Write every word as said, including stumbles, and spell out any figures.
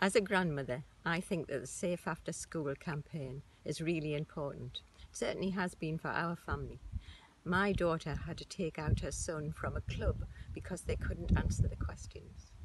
As a grandmother, I think that the Safe After School campaign is really important. It certainly has been for our family. My daughter had to take out her son from a club because they couldn't answer the questions.